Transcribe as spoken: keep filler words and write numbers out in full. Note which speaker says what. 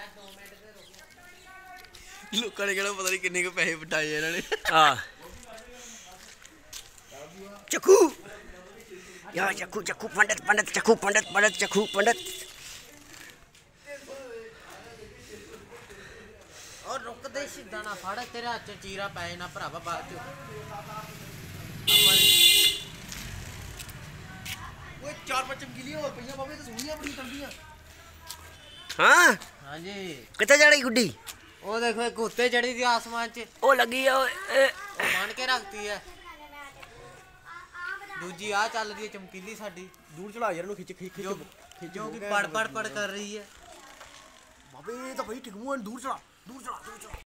Speaker 1: ਲੋਕਾਂ ਨੇ ਕਹਿਣਾ ਪਤਾ ਨਹੀਂ ਕਿੰਨੇ ਕੁ ਪੈਸੇ ਵਟਾਏ ਇਹਨਾਂ ਨੇ।
Speaker 2: ਆ ਚੱਕੂ ਯਾ ਚੱਕੂ ਚੱਕੂ ਪੰਡਤ ਪੰਡਤ ਚੱਕੂ ਪੰਡਤ ਪੰਡਤ ਚੱਕੂ ਪੰਡਤ।
Speaker 3: और रुक दे सीधा ना फड़ तेरे हाथ च चीरा पै ना भरावा बाग च।
Speaker 1: ਓਏ ਚਾਰ ਪੰਜ ਚਮਕੀਲੀਆਂ ਹੋਰ ਪਈਆਂ ਬਾਬੇ ਤੇ ਸੋਹਣੀਆਂ ਬੜੀ ਤੰਦੀਆਂ।
Speaker 2: ਹਾਂ
Speaker 3: हाँ जी
Speaker 2: ਕਿੱਥੇ ਚੜੀ ਗੁੱਡੀ?
Speaker 3: वो देखो एक उत्ते चढ़ी थी आसमान च
Speaker 2: ਉਹ ਲੱਗੀ ਆ ਓਏ।
Speaker 3: वो बन के रखती है। दूजी आ चल रही है चमकीली साडी
Speaker 1: ਦੂਰ ਚੜਾ ਯਾਰ ਇਹਨੂੰ ਖਿੱਚ ਖਿੱਚ
Speaker 3: जो
Speaker 1: ਖਿੱਚ
Speaker 3: जो कि पड़ पड़ पड़ कर रही है।
Speaker 1: ਬਾਬੇ ਇਹ ਤਾਂ ਬਈ ਟਿਕਮੂ ਦੂਰ ਚੜਾ ਦੂਰ ਚੜਾ ਦੂਰ ਚੜਾ।